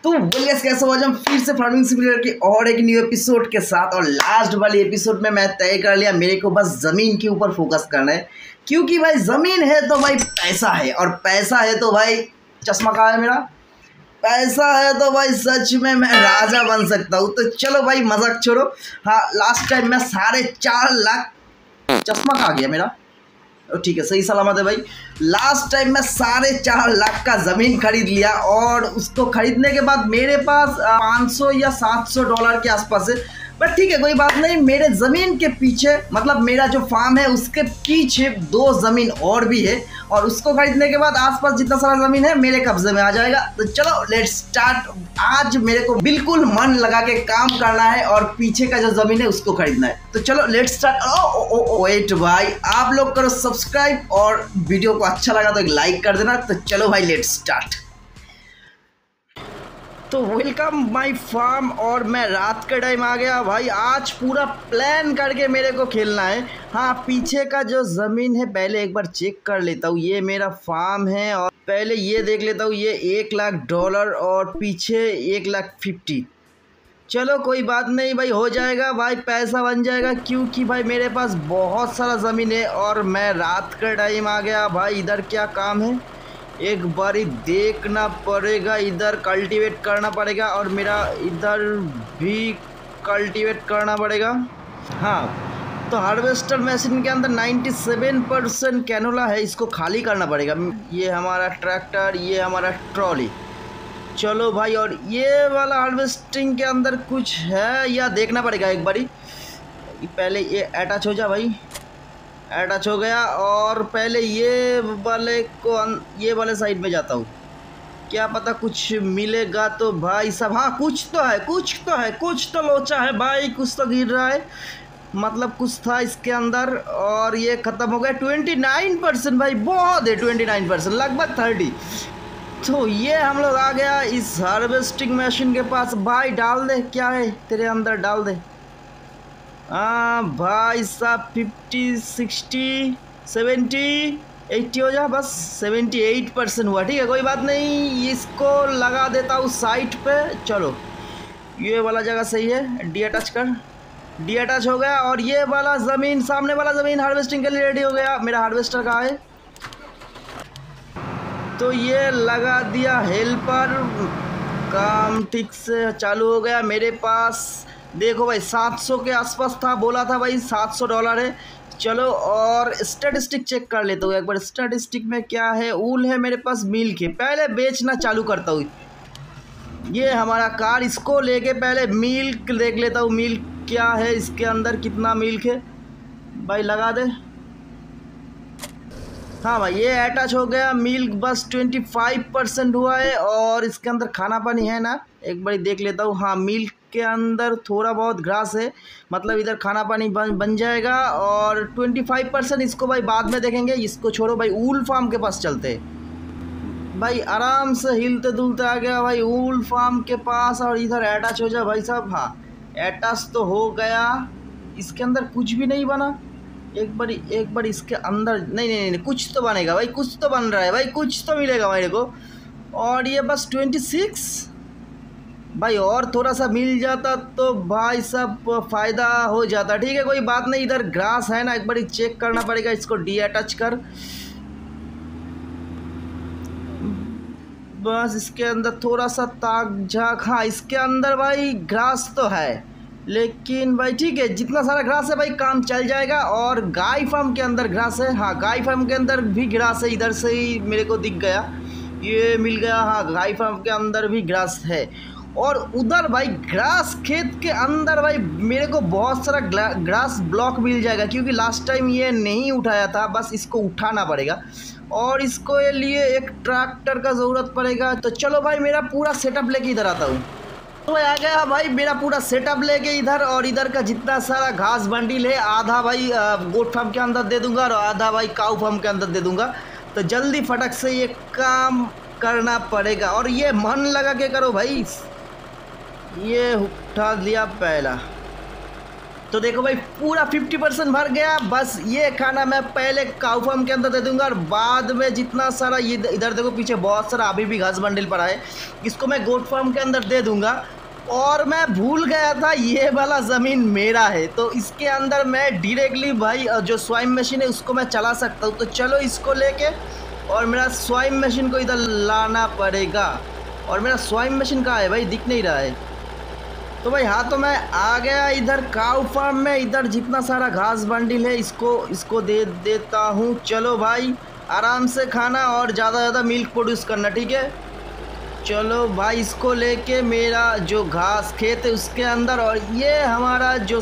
तो बोलिए कैसे हो, आज हम फिर से फार्मिंग सिमुलेटर के और एक न्यू एपिसोड के साथ। और लास्ट वाली एपिसोड में मैं तय कर लिया मेरे को बस ज़मीन के ऊपर फोकस करना है, क्योंकि भाई ज़मीन है तो भाई पैसा है, और पैसा है तो भाई चश्मा कहाँ है मेरा, पैसा है तो भाई सच में मैं राजा बन सकता हूँ। तो चलो भाई मजाक छोड़ो। हाँ, लास्ट टाइम मैं 4.5 लाख, चश्मा कहाँ गया मेरा, ठीक है सही सलामत है भाई। लास्ट टाइम मैं 4.5 लाख का ज़मीन खरीद लिया, और उसको खरीदने के बाद मेरे पास 500 या 700 डॉलर के आसपास है। बट ठीक है कोई बात नहीं, मेरे ज़मीन के पीछे मतलब मेरा जो फार्म है उसके पीछे 2 ज़मीन और भी है, और उसको खरीदने के बाद आसपास जितना सारा ज़मीन है मेरे कब्जे में आ जाएगा। तो चलो लेट्स स्टार्ट। आज मेरे को बिल्कुल मन लगा के काम करना है, और पीछे का जो ज़मीन है उसको खरीदना है। तो चलो लेट्स स्टार्ट। वेट भाई, आप लोग करो सब्सक्राइब, और वीडियो को अच्छा लगा तो एक लाइक कर देना। तो चलो भाई लेट्स स्टार्ट। तो वेलकम माय फार्म, और मैं रात के टाइम आ गया भाई। आज पूरा प्लान करके मेरे को खेलना है। हाँ, पीछे का जो ज़मीन है पहले एक बार चेक कर लेता हूँ। ये मेरा फार्म है, और पहले ये देख लेता हूँ। ये 1 लाख डॉलर और पीछे 1,50,000। चलो कोई बात नहीं भाई, हो जाएगा भाई, पैसा बन जाएगा, क्योंकि भाई मेरे पास बहुत सारा ज़मीन है। और मैं रात का टाइम आ गया भाई। इधर क्या काम है एक बारी देखना पड़ेगा। इधर कल्टीवेट करना पड़ेगा, और मेरा इधर भी कल्टीवेट करना पड़ेगा। हाँ, तो हार्वेस्टर मशीन के अंदर 97% कैनोला है, इसको खाली करना पड़ेगा। ये हमारा ट्रैक्टर, ये हमारा ट्रॉली। चलो भाई, और ये वाला हार्वेस्टिंग के अंदर कुछ है या देखना पड़ेगा एक बारी। पहले ये अटैच हो जा भाई, अटैच हो गया। और पहले ये वाले साइड में जाता हूँ, क्या पता कुछ मिलेगा तो भाई सब। हाँ, कुछ तो लोचा है भाई, कुछ तो गिर रहा है, मतलब कुछ था इसके अंदर। और ये ख़त्म हो गया। 29% भाई, बहुत है 29%, लगभग 30। तो ये हम लोग आ गया इस हार्वेस्टिंग मशीन के पास। भाई डाल दे, क्या है तेरे अंदर, डाल दे। हाँ भाई साहब, 50, 60, 70, 80 हो जा बस। 78% हुआ, ठीक है कोई बात नहीं। इसको लगा देता हूँ साइड पे। चलो ये वाला जगह सही है, डी अटैच कर। डी अटैच हो गया, और ये वाला ज़मीन, सामने वाला ज़मीन हार्वेस्टिंग के लिए रेडी हो गया। मेरा हार्वेस्टर कहाँ है, तो ये लगा दिया हेल्पर, काम ठीक से चालू हो गया। मेरे पास देखो भाई 700 के आसपास था, बोला था भाई 700 डॉलर है। चलो और स्टैटिस्टिक चेक कर लेता हूँ एक बार। स्टैटिस्टिक में क्या है, ऊल है मेरे पास, मिल्क है। पहले बेचना चालू करता हूँ। ये हमारा कार, इसको लेके पहले मिल्क देख लेता हूँ। मिल्क क्या है इसके अंदर, कितना मिल्क है भाई, लगा दे। हाँ भाई, ये अटैच हो गया। मिल्क बस 25% हुआ है, और इसके अंदर खाना पानी है ना, एक बार देख लेता हूँ। हाँ, मिल्क के अंदर थोड़ा बहुत घास है, मतलब इधर खाना पानी बन जाएगा। और 25% इसको भाई बाद में देखेंगे, इसको छोड़ो भाई। ऊल फार्म के पास चलते हैं भाई, आराम से हिलते दुलते आ गया भाई ऊल फार्म के पास। और इधर अटैच हो जाए भाई साहब। हाँ, अटैच तो हो गया। इसके अंदर कुछ भी नहीं बना। एक बार इसके अंदर, नहीं, कुछ तो बनेगा भाई, कुछ तो बन रहा है भाई, कुछ तो मिलेगा मेरे को। और ये बस 26 भाई, और थोड़ा सा मिल जाता तो भाई सब फ़ायदा हो जाता। ठीक है कोई बात नहीं। इधर ग्रास है ना, एक बार चेक करना पड़ेगा। इसको डी अटैच कर बस। इसके अंदर थोड़ा सा ताक झाक। हाँ, इसके अंदर भाई ग्रास तो है, लेकिन भाई ठीक है, जितना सारा ग्रास है भाई काम चल जाएगा। और गाय फार्म के अंदर ग्रास है। हाँ, गाय फार्म के अंदर भी ग्रास है, इधर से ही मेरे को दिख गया, ये मिल गया। हाँ, गाय फार्म के अंदर भी ग्रास है। और उधर भाई ग्रास खेत के अंदर भाई मेरे को बहुत सारा ग्रास ब्लॉक मिल जाएगा, क्योंकि लास्ट टाइम ये नहीं उठाया था, बस इसको उठाना पड़ेगा। और इसको लिए एक ट्रैक्टर का ज़रूरत पड़ेगा। तो चलो भाई, मेरा पूरा सेटअप लेके इधर आता हूँ। तो आ गया भाई मेरा पूरा सेटअप लेके इधर। और इधर का जितना सारा घास बंडल है, आधा भाई गोट फार्म के अंदर दे दूंगा, और आधा भाई काऊ फार्म के अंदर दे दूंगा। तो जल्दी फटक से ये काम करना पड़ेगा, और ये मन लगा के करो भाई। ये उठा दिया पहला, तो देखो भाई पूरा 50% भर गया। बस ये खाना मैं पहले काऊ फार्म के अंदर दे दूंगा और बाद में जितना सारा ये इधर देखो पीछे बहुत सारा अभी भी घास बंडल पड़ा है, इसको मैं गोट फार्म के अंदर दे दूंगा। और मैं भूल गया था ये वाला ज़मीन मेरा है, तो इसके अंदर मैं डायरेक्टली भाई जो स्वाइम मशीन है उसको मैं चला सकता हूँ। तो चलो इसको लेके और मेरा स्वाइम मशीन को इधर लाना पड़ेगा। और मेरा स्वाइम मशीन कहाँ है भाई, दिख नहीं रहा है। तो भाई हाँ, तो मैं आ गया इधर काऊ फार्म में। इधर जितना सारा घास बंडल है इसको दे देता हूँ। चलो भाई आराम से खाना और ज़्यादा ज़्यादा मिल्क प्रोड्यूस करना, ठीक है। चलो भाई इसको लेके मेरा जो घास खेत है उसके अंदर, और ये हमारा जो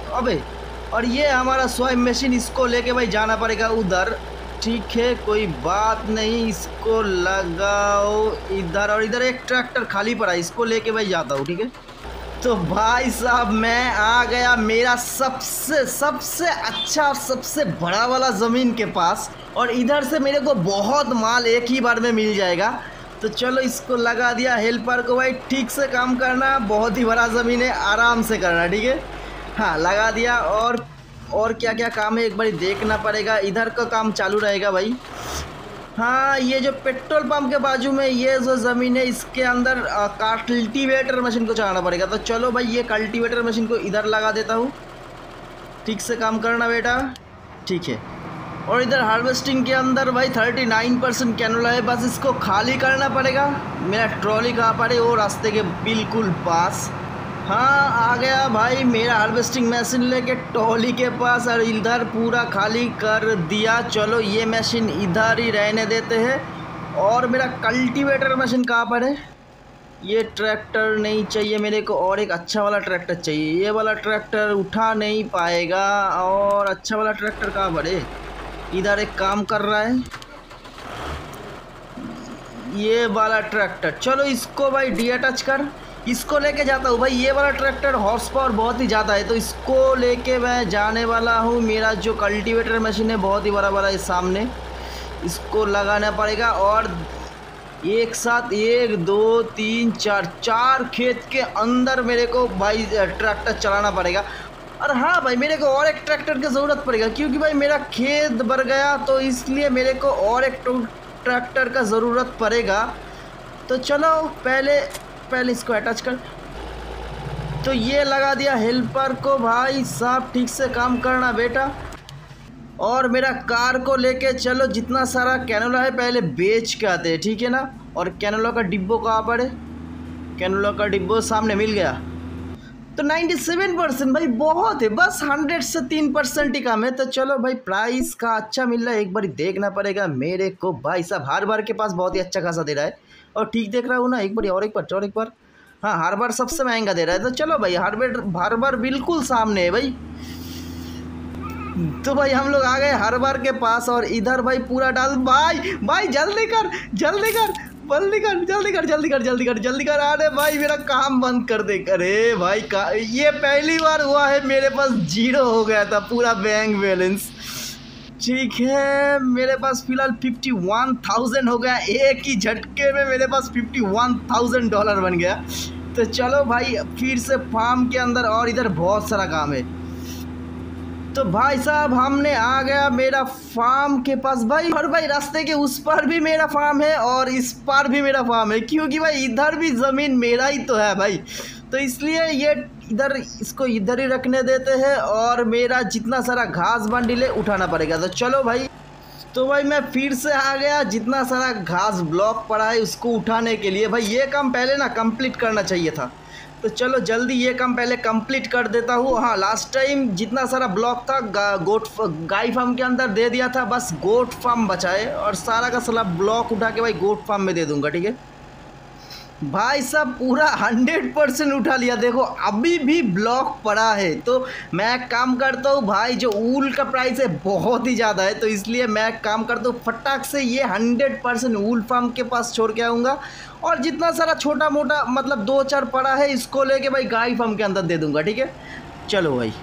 और ये हमारा स्वाइम मशीन, इसको लेके भाई जाना पड़ेगा उधर, ठीक है। कोई बात नहीं, इसको लगाओ इधर। और इधर एक ट्रैक्टर खाली पड़ा है, इसको लेके भाई जाता हूँ, ठीक है। तो भाई साहब मैं आ गया मेरा सबसे अच्छा और सबसे बड़ा वाला ज़मीन के पास, और इधर से मेरे को बहुत माल एक ही बार में मिल जाएगा। तो चलो इसको लगा दिया। हेल्पर को भाई ठीक से काम करना, बहुत ही बड़ा ज़मीन है, आराम से करना, ठीक है। हाँ लगा दिया। और क्या क्या काम है एक बार देखना पड़ेगा। इधर का काम चालू रहेगा भाई। हाँ ये जो पेट्रोल पंप के बाजू में ये जो ज़मीन है इसके अंदर कल्टीवेटर मशीन को चलाना पड़ेगा। तो चलो भाई ये कल्टीवेटर मशीन को इधर लगा देता हूँ। ठीक से काम करना बेटा, ठीक है। और इधर हार्वेस्टिंग के अंदर भाई 39% कैनोला है, बस इसको खाली करना पड़ेगा। मेरा ट्रॉली कहाँ पर है, वो रास्ते के बिल्कुल पास। हाँ आ गया भाई मेरा हार्वेस्टिंग मशीन लेके ट्रॉली के पास, और इधर पूरा खाली कर दिया। चलो ये मशीन इधर ही रहने देते हैं। और मेरा कल्टीवेटर मशीन कहाँ पर है, ये ट्रैक्टर नहीं चाहिए मेरे को, और एक अच्छा वाला ट्रैक्टर चाहिए। ये वाला ट्रैक्टर उठा नहीं पाएगा, और अच्छा वाला ट्रैक्टर कहाँ पर है, इधर एक काम कर रहा है ये वाला ट्रैक्टर। चलो इसको भाई डीअटैच कर, इसको लेके जाता हूँ भाई। ये वाला ट्रैक्टर हॉर्स पावर बहुत ही ज़्यादा है, तो इसको लेके मैं जाने वाला हूँ। मेरा जो कल्टीवेटर मशीन है बहुत ही बड़ा बड़ा है सामने, इसको लगाना पड़ेगा। और एक साथ 1 2 3 4 खेत के अंदर मेरे को भाई ट्रैक्टर चलाना पड़ेगा। और हाँ भाई मेरे को और एक ट्रैक्टर की ज़रूरत पड़ेगा, क्योंकि भाई मेरा खेत भर गया, तो इसलिए मेरे को और एक ट्रैक्टर का ज़रूरत पड़ेगा। तो चलो पहले इसको अटैच कर। तो ये लगा दिया हेल्पर को। भाई साहब ठीक से काम करना बेटा। और मेरा कार को लेके चलो, जितना सारा कैनोला है पहले बेच के आते हैं, ठीक है ना। और कैनोला का डिब्बो कहाँ पर है, कैनोला का डिब्बो सामने मिल गया। तो 97% भाई बहुत है, बस 100 से 3% ही कम है। तो चलो भाई प्राइस का अच्छा मिल रहा है, एक बार देखना पड़ेगा मेरे को। भाई साहब हर बार के पास बहुत ही अच्छा खासा दे रहा है, और ठीक देख रहा हूँ ना, एक बार। हाँ हर बार सबसे महंगा दे रहा है। तो चलो भाई हर बार बिल्कुल सामने है भाई। तो भाई हम लोग आ गए हर बार के पास, और इधर भाई पूरा डाल। भाई जल्दी कर जल्दी कर। अरे भाई मेरा काम बंद कर दे। अरे भाई ये पहली बार हुआ है मेरे पास 0 हो गया था पूरा बैंक बैलेंस। ठीक है मेरे पास फिलहाल 51,000 हो गया, एक ही झटके में मेरे पास $51,000 बन गया। तो चलो भाई फिर से फार्म के अंदर, और इधर बहुत सारा काम है। तो भाई साहब हमने आ गया मेरा फार्म के पास भाई। और भाई रास्ते के उस पर भी मेरा फार्म है, और इस पर भी मेरा फार्म है, क्योंकि भाई इधर भी ज़मीन मेरा ही तो है भाई। तो इसलिए ये इसको इधर ही रखने देते हैं, और मेरा जितना सारा घास बंडल है उठाना पड़ेगा। तो चलो भाई। तो भाई मैं फिर से आ गया, जितना सारा घास ब्लॉक पड़ा है उसको उठाने के लिए। भाई ये काम पहले ना कंप्लीट करना चाहिए था, तो चलो जल्दी ये काम पहले कंप्लीट कर देता हूँ। हाँ लास्ट टाइम जितना सारा ब्लॉक था गाय फार्म के अंदर दे दिया था, बस गोट फार्म बचा है, और सारा का सारा ब्लॉक उठा के भाई गोट फार्म में दे दूंगा, ठीक है। भाई साहब पूरा 100% उठा लिया। देखो अभी भी ब्लॉक पड़ा है, तो मैं काम करता हूँ भाई, जो ऊल का प्राइस है बहुत ही ज़्यादा है, तो इसलिए मैं काम करता हूँ फटाक से ये 100% ऊल फार्म के पास छोड़ के आऊँगा। और जितना सारा छोटा मोटा मतलब 2-4 पड़ा है इसको लेके भाई गाय फार्म के अंदर दे दूँगा, ठीक है। चलो भाई।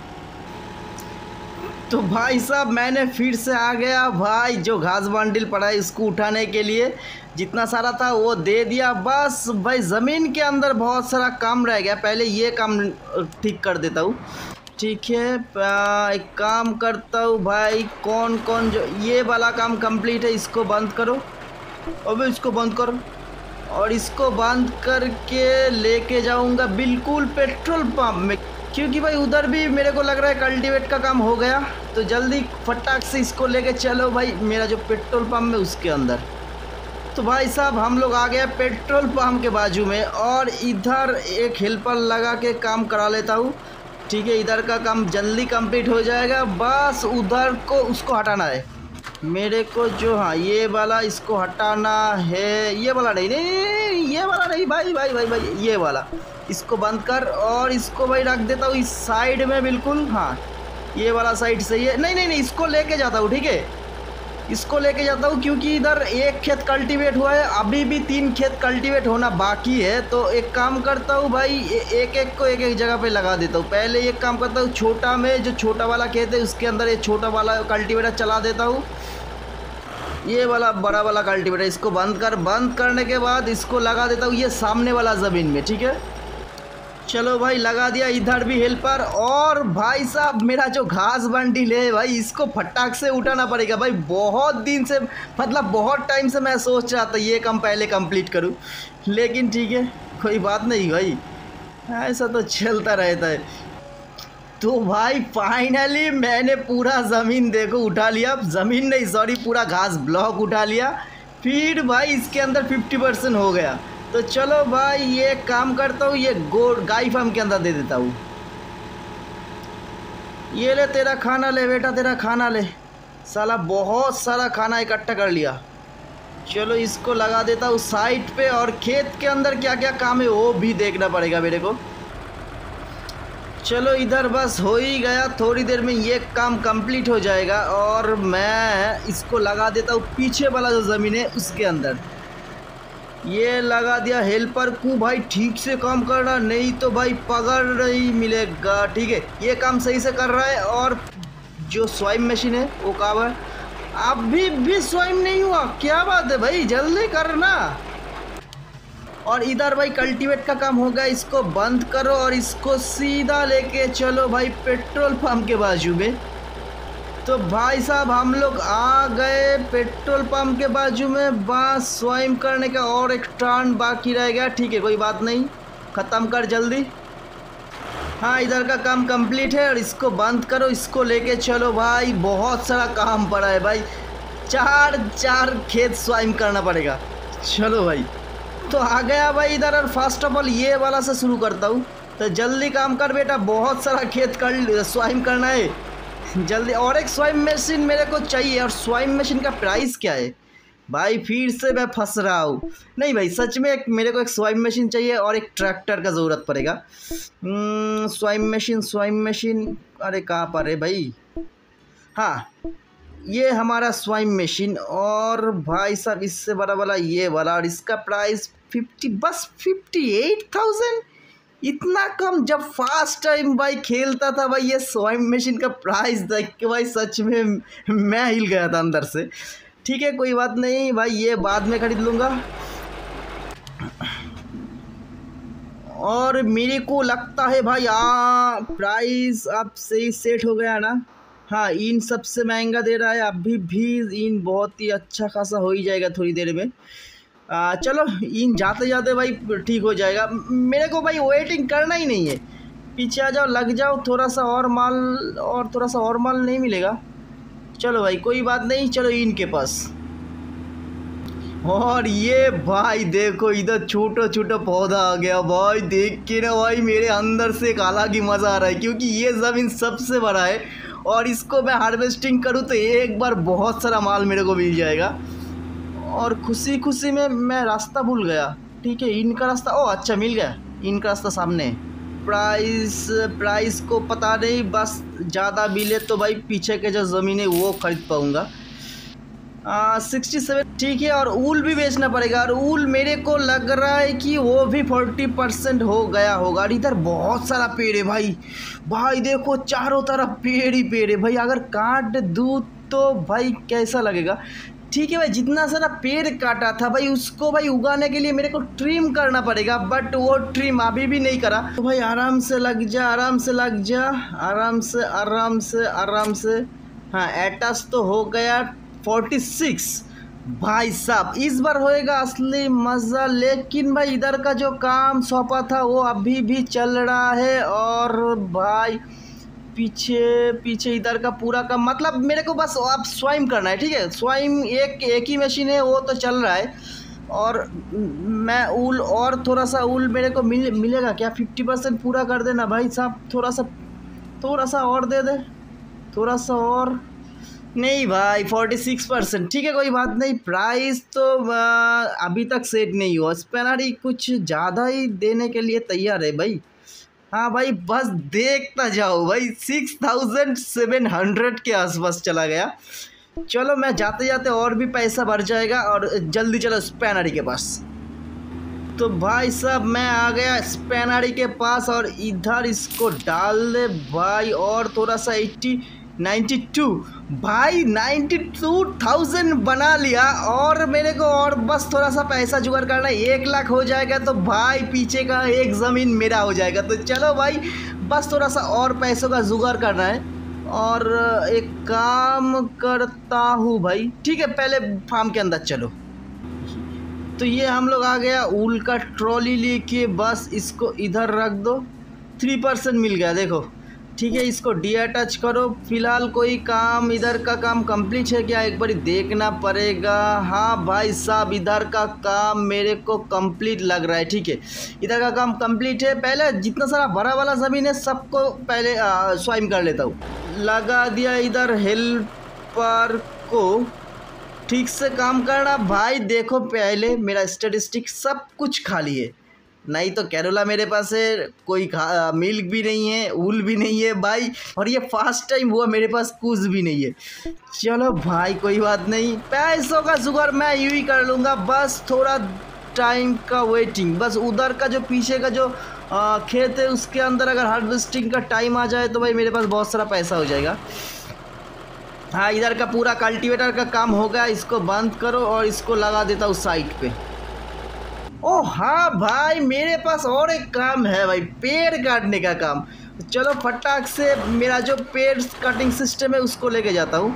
तो भाई साहब मैंने फिर से आ गया भाई, जो घास बंडल पड़ा है इसको उठाने के लिए। जितना सारा था वो दे दिया। बस भाई ज़मीन के अंदर बहुत सारा काम रह गया, पहले ये काम ठीक कर देता हूँ, ठीक है। एक काम करता हूँ भाई, कौन कौन जो ये वाला काम कंप्लीट है इसको बंद करो। अबे इसको बंद करो और इसको बंद करके लेके जाऊंगा बिल्कुल पेट्रोल पंप में, क्योंकि भाई उधर भी मेरे को लग रहा है कल्टीवेट का काम हो गया। तो जल्दी फटाक से इसको लेके चलो भाई मेरा जो पेट्रोल पंप है उसके अंदर। तो भाई साहब हम लोग आ गए पेट्रोल पंप के बाजू में, और इधर एक हेल्पर लगा के काम करा लेता हूँ। ठीक है, इधर का काम जल्दी कंप्लीट हो जाएगा। बस उधर को उसको हटाना है मेरे को, जो हाँ ये वाला इसको हटाना है। ये वाला नहीं नहीं, नहीं ये वाला नहीं भाई भाई भाई भाई, ये वाला इसको बंद कर और इसको भाई रख देता हूँ इस साइड में बिल्कुल। हाँ ये वाला साइड सही है। नहीं नहीं नहीं, इसको लेके जाता हूँ। ठीक है, इसको लेके जाता हूँ क्योंकि इधर एक खेत कल्टीवेट हुआ है, अभी भी 3 खेत कल्टीवेट होना बाकी है। तो एक काम करता हूँ भाई, एक एक को एक एक जगह पे लगा देता हूँ। पहले एक काम करता हूँ, छोटा में जो छोटा वाला खेत है उसके अंदर ये छोटा वाला कल्टीवेटर चला देता हूँ। ये वाला बड़ा वाला कल्टीवेटर इसको बंद करने के बाद इसको लगा देता हूँ ये सामने वाला ज़मीन में। ठीक है, चलो भाई लगा दिया। इधर भी हेल्पर। और भाई साहब मेरा जो घास बंडल है भाई इसको फटाक से उठाना पड़ेगा भाई। बहुत दिन से, मतलब बहुत टाइम से मैं सोच रहा था ये काम पहले कंप्लीट करूं, लेकिन ठीक है कोई बात नहीं भाई, ऐसा तो चलता रहता है। तो भाई फाइनली मैंने पूरा ज़मीन देखो उठा लिया, ज़मीन नहीं सॉरी पूरा घास ब्लॉक उठा लिया। फिर भाई इसके अंदर 50% हो गया। तो चलो भाई ये काम करता हूँ, ये गाय फार्म के अंदर दे देता हूँ। ये ले तेरा खाना, ले बेटा तेरा खाना ले। साला बहुत सारा खाना इकट्ठा कर लिया। चलो इसको लगा देता हूँ साइड पे, और खेत के अंदर क्या क्या काम है वो भी देखना पड़ेगा मेरे को। चलो इधर बस हो ही गया, थोड़ी देर में ये काम कंप्लीट हो जाएगा और मैं इसको लगा देता हूँ पीछे वाला जो ज़मीन है उसके अंदर। ये लगा दिया। हेल्पर को भाई ठीक से काम करना, नहीं तो भाई पगार नहीं मिलेगा। ठीक है, ये काम सही से कर रहा है। और जो स्वाइप मशीन है वो काम है, अभी भी स्वाइप नहीं हुआ, क्या बात है भाई, जल्दी करना। और इधर भाई कल्टीवेट का काम हो गया, इसको बंद करो और इसको सीधा लेके चलो भाई पेट्रोल पंप के बाजू में। तो भाई साहब हम लोग आ गए पेट्रोल पंप के बाजू में। बस स्वाइप करने का और एक टर्न बाकी रह गया। ठीक है कोई बात नहीं, ख़त्म कर जल्दी। हाँ इधर का काम कंप्लीट है और इसको बंद करो, इसको लेके चलो भाई। बहुत सारा काम पड़ा है भाई, चार खेत स्वाइप करना पड़ेगा। चलो भाई तो आ गया भाई इधर। और फर्स्ट ऑफ ऑल ये वाला से शुरू करता हूँ। तो जल्दी काम कर बेटा, बहुत सारा खेत कर स्वाइप करना है जल्दी। और एक स्वाइप मशीन मेरे को चाहिए। और स्वाइप मशीन का प्राइस क्या है भाई, फिर से मैं फंस रहा हूँ। नहीं भाई सच में मेरे को एक स्वाइप मशीन चाहिए और एक ट्रैक्टर का ज़रूरत पड़ेगा। स्वाइप मशीन अरे कहाँ पर है भाई। हाँ ये हमारा स्वाइप मशीन। और भाई साहब इससे बड़ा वाला ये वाला, और इसका प्राइस 58,000। इतना कम। जब फर्स्ट टाइम भाई खेलता था भाई ये स्वाइप मशीन का प्राइस देख के भाई सच में मैं हिल गया था अंदर से। ठीक है कोई बात नहीं भाई, ये बाद में खरीद लूँगा। और मेरे को लगता है भाई प्राइस अब सही सेट हो गया ना। हाँ इन सबसे महंगा दे रहा है, अभी भी इन बहुत ही अच्छा खासा हो ही जाएगा थोड़ी देर में। चलो इन जाते जाते भाई ठीक हो जाएगा। मेरे को भाई वेटिंग करना ही नहीं है, पीछे आ जाओ लग जाओ। थोड़ा सा और माल नहीं मिलेगा। चलो भाई कोई बात नहीं, चलो इनके पास। और ये भाई देखो इधर छोटा छोटा पौधा आ गया भाई, देख के ना भाई मेरे अंदर से एक अलग ही मज़ा आ रहा है, क्योंकि ये ज़मीन सबसे बड़ा है और इसको मैं हार्वेस्टिंग करूँ तो एक बार बहुत सारा माल मेरे को मिल जाएगा। और खुशी खुशी में मैं रास्ता भूल गया। ठीक है इनका रास्ता, ओ अच्छा मिल गया, इनका रास्ता सामने। प्राइस को पता नहीं, बस ज़्यादा मिले तो भाई पीछे के जो ज़मीन है वो खरीद पाऊँगा। 67 ठीक है। और ऊल भी बेचना पड़ेगा, और ऊल मेरे को लग रहा है कि वो भी 40% हो गया होगा। और इधर बहुत सारा पेड़ है भाई, देखो चारों तरफ पेड़ ही पेड़ है भाई। अगर काट दूँ तो भाई कैसा लगेगा। ठीक है भाई, जितना सारा पेड़ काटा था भाई उसको भाई उगाने के लिए मेरे को ट्रिम करना पड़ेगा, बट वो ट्रिम अभी भी नहीं करा। तो भाई आराम से लग जा, आराम से लग जा, आराम से आराम से आराम से। हाँ एटस तो हो गया 46। भाई साहब इस बार होएगा असली मज़ा। लेकिन भाई इधर का जो काम सौंपा था वो अभी भी चल रहा है। और भाई पीछे पीछे इधर का पूरा का मतलब मेरे को बस अब स्वाइम करना है, ठीक है। स्वाइम एक ही मशीन है, वो तो चल रहा है। और मैं ऊल और थोड़ा सा ऊल मेरे को मिलेगा क्या? 50% पूरा कर देना भाई साहब, थोड़ा सा और दे दे, थोड़ा सा और। नहीं भाई 46%, ठीक है कोई बात नहीं। प्राइस तो अभी तक सेट नहीं हुआ। स्पेनरी कुछ ज़्यादा ही देने के लिए तैयार है भाई। हाँ भाई बस देखता जाओ भाई, 6700 के आसपास चला गया। चलो मैं जाते जाते और भी पैसा बढ़ जाएगा। और जल्दी चलो स्पेनरी के पास। तो भाई साहब मैं आ गया स्पेनरी के पास और इधर इसको डाल दे भाई। और थोड़ा सा 92 भाई, 92,000 बना लिया। और मेरे को और बस थोड़ा सा पैसा जुगाड़ करना है, 1 लाख हो जाएगा तो भाई पीछे का एक ज़मीन मेरा हो जाएगा। तो चलो भाई बस थोड़ा सा और पैसों का जुगाड़ करना है। और एक काम करता हूँ भाई, ठीक है पहले फार्म के अंदर चलो। तो ये हम लोग आ गया ऊल का ट्रॉली लेके, बस इसको इधर रख दो। 3% मिल गया देखो, ठीक है। इसको डीअटैच करो। फिलहाल कोई काम इधर का काम कंप्लीट है क्या, एक बार देखना पड़ेगा। हाँ भाई साहब इधर का काम मेरे को कंप्लीट लग रहा है, ठीक है इधर का काम कंप्लीट है। पहले जितना सारा बड़ा वाला ज़मीन है सबको पहले स्वाइम कर लेता हूँ। लगा दिया इधर हेल्पर को, ठीक से काम करना भाई। देखो पहले मेरा स्टैटिस्टिक सब कुछ खाली है, नहीं तो कैरोला मेरे पास है, कोई मिल्क भी नहीं है, ऊल भी नहीं है भाई। और ये फर्स्ट टाइम हुआ मेरे पास कुछ भी नहीं है। चलो भाई कोई बात नहीं, पैसों का जुगाड़ मैं यूँ ही कर लूँगा। बस थोड़ा टाइम का वेटिंग। बस उधर का जो पीछे का जो खेत है उसके अंदर अगर हार्वेस्टिंग का टाइम आ जाए तो भाई मेरे पास बहुत सारा पैसा हो जाएगा। हाँ इधर का पूरा कल्टीवेटर का काम हो गया, इसको बंद करो और इसको लगा देता हूँ साइड पे। ओ हाँ भाई मेरे पास और एक काम है भाई, पेड़ काटने का काम। चलो फटाक से मेरा जो पेड़ कटिंग सिस्टम है उसको लेके जाता हूँ।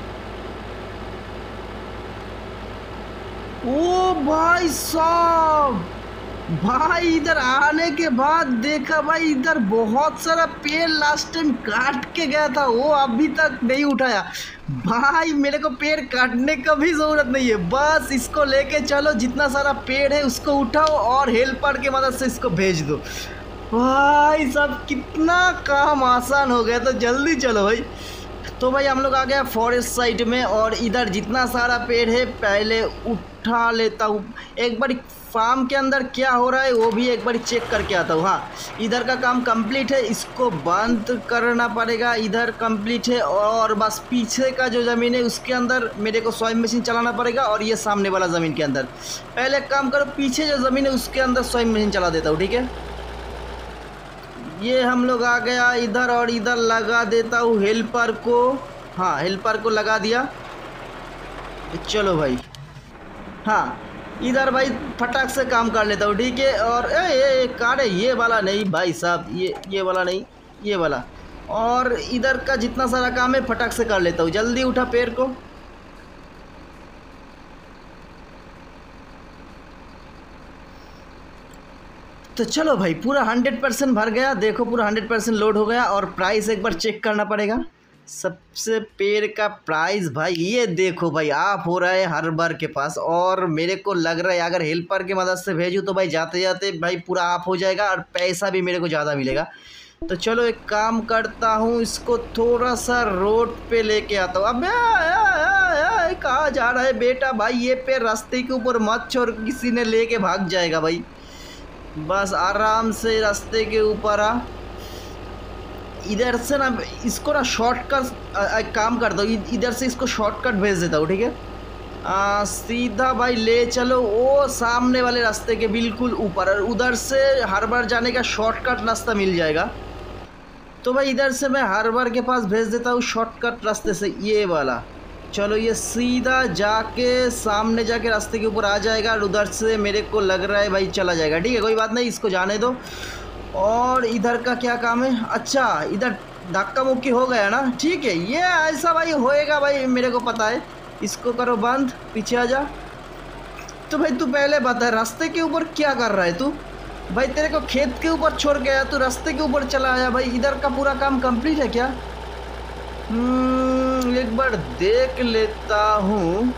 ओ भाई साहब, भाई इधर आने के बाद देखा भाई इधर बहुत सारा पेड़ लास्ट टाइम काट के गया था, वो अभी तक नहीं उठाया। भाई मेरे को पेड़ काटने का भी ज़रूरत नहीं है, बस इसको लेके चलो, जितना सारा पेड़ है उसको उठाओ और हेल्पर के मदद से इसको भेज दो। भाई सब कितना काम आसान हो गया। तो जल्दी चलो भाई। तो भाई हम लोग आ गया फॉरेस्ट साइड में और इधर जितना सारा पेड़ है पहले उठा लेता हूँ। एक बार फार्म के अंदर क्या हो रहा है वो भी एक बार चेक करके आता हूँ। हाँ इधर का काम कंप्लीट है, इसको बंद करना पड़ेगा। इधर कंप्लीट है और बस पीछे का जो ज़मीन है उसके अंदर मेरे को स्वाइम मशीन चलाना पड़ेगा। और ये सामने वाला ज़मीन के अंदर पहले काम करो, पीछे जो ज़मीन है उसके अंदर स्वाइम मशीन चला देता हूँ, ठीक है। ये हम लोग आ गया इधर और इधर लगा देता हूँ हेल्पर को। हाँ हेल्पर को लगा दिया। चलो भाई हाँ इधर भाई फटाक से काम कर लेता हूँ, ठीक है। और ए कार है ये वाला नहीं भाई साहब, ये वाला नहीं, ये वाला। और इधर का जितना सारा काम है फटाक से कर लेता हूँ। जल्दी उठा पेड़ को। तो चलो भाई पूरा 100% भर गया। देखो पूरा 100% लोड हो गया। और प्राइस एक बार चेक करना पड़ेगा। सबसे पेड़ का प्राइस भाई ये देखो भाई, आप हो रहा है हर बार के पास। और मेरे को लग रहा है अगर हेल्पर की मदद से भेजूँ तो भाई जाते जाते भाई पूरा आप हो जाएगा और पैसा भी मेरे को ज़्यादा मिलेगा। तो चलो एक काम करता हूँ, इसको थोड़ा सा रोड पे लेके आता हूँ। अब कहाँ जा रहा है बेटा? भाई ये पेड़ रास्ते के ऊपर मत छोड़, किसी ने लेके भाग जाएगा भाई। बस आराम से रास्ते के ऊपर आ। इधर से ना इसको ना शॉर्टकट काम करता हूँ, इधर से इसको शॉर्टकट भेज देता हूँ, ठीक है। सीधा भाई ले चलो वो सामने वाले रास्ते के बिल्कुल ऊपर, और उधर से हर बार जाने का शॉर्टकट रास्ता मिल जाएगा। तो भाई इधर से मैं हर बार के पास भेज देता हूँ शॉर्टकट रास्ते से, ये वाला। चलो ये सीधा जाके सामने जाके रास्ते के ऊपर आ जाएगा और उधर से मेरे को लग रहा है भाई चला जाएगा। ठीक है कोई बात नहीं, इसको जाने दो। और इधर का क्या काम है? अच्छा इधर धक्का मुक्की हो गया ना, ठीक है ये ऐसा भाई होएगा भाई, मेरे को पता है। इसको करो बंद, पीछे आ जा। तो भाई तू पहले बता रास्ते के ऊपर क्या कर रहा है तू? भाई तेरे को खेत के ऊपर छोड़ के आया, तू रास्ते के ऊपर चला आया। भाई इधर का पूरा काम कंप्लीट है क्या? एक बार देख लेता हूँ।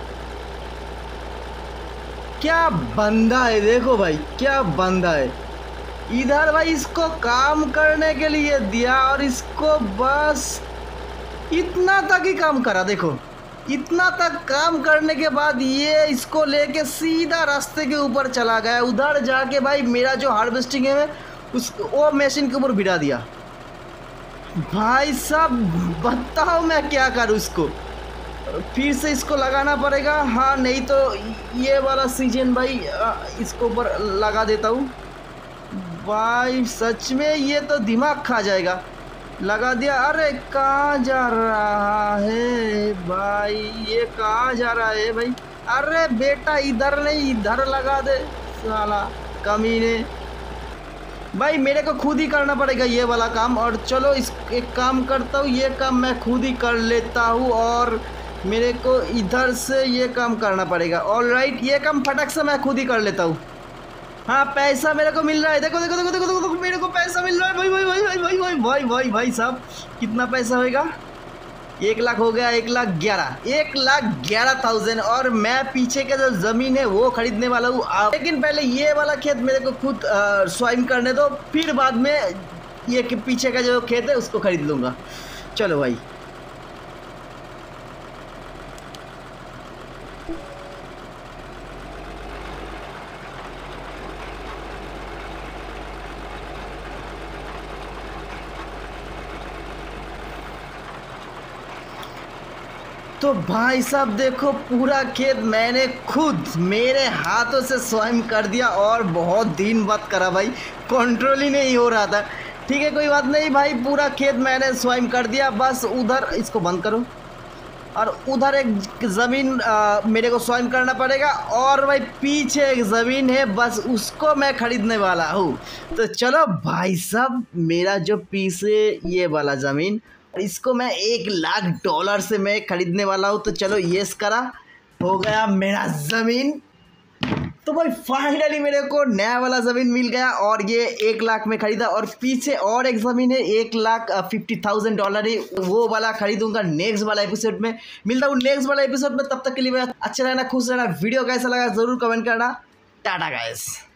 क्या बंदा है, देखो भाई क्या बंदा है। इधर भाई इसको काम करने के लिए दिया और इसको बस इतना तक ही काम करा। देखो इतना तक काम करने के बाद ये इसको लेके सीधा रास्ते के ऊपर चला गया। उधर जाके भाई मेरा जो हार्वेस्टिंग है उस वो मशीन के ऊपर भिड़ा दिया। भाई साहब बताओ मैं क्या करूँ इसको? फिर से इसको लगाना पड़ेगा। हाँ नहीं तो ये वाला सीजन भाई इसको ऊपर लगा देता हूँ। भाई सच में ये तो दिमाग खा जाएगा। लगा दिया। अरे कहाँ जा रहा है भाई, ये कहाँ जा रहा है भाई? अरे बेटा इधर नहीं इधर लगा दे साला कमीने। भाई मेरे को खुद ही करना पड़ेगा ये वाला काम। और चलो इस एक काम करता हूँ, ये काम मैं खुद ही कर लेता हूँ और मेरे को इधर से ये काम करना पड़ेगा। ऑलराइट ये काम फटक से मैं खुद ही कर लेता हूँ। हाँ पैसा मेरे को मिल रहा है। देखो देखो देखो देखो देखो मेरे को पैसा मिल रहा है। भाई भाई भाई भाई भाई भाई भाई भाई भाई साहब कितना पैसा होएगा? 1 लाख हो गया, 1,11,000। और मैं पीछे का जो ज़मीन है वो खरीदने वाला हूँ। लेकिन पहले ये वाला खेत मेरे को खुद स्वाइम करने दो, फिर बाद में ये पीछे का जो खेत है उसको खरीद लूँगा। चलो भाई तो भाई साहब देखो पूरा खेत मैंने खुद मेरे हाथों से स्वयं कर दिया और बहुत दिन बाद करा भाई, कंट्रोल ही नहीं हो रहा था। ठीक है कोई बात नहीं भाई, पूरा खेत मैंने स्वयं कर दिया। बस उधर इसको बंद करो और उधर एक ज़मीन मेरे को स्वयं करना पड़ेगा। और भाई पीछे एक ज़मीन है बस उसको मैं ख़रीदने वाला हूँ। तो चलो भाई साहब मेरा जो पीछे ये वाला ज़मीन इसको मैं $1,00,000 से मैं खरीदने वाला हूँ। तो चलो येस करा, हो गया मेरा ज़मीन। तो भाई फाइनली मेरे को नया वाला ज़मीन मिल गया और ये 1 लाख में ख़रीदा। और पीछे और एक ज़मीन है $1,50,000 है, वो वाला ख़रीदूंगा नेक्स्ट वाला एपिसोड में। मिलता हूँ नेक्स्ट वाला एपिसोड में, तब तक के लिए अच्छा रहना खुश रहना। वीडियो कैसा लगा ज़रूर कमेंट करना। Tata guys.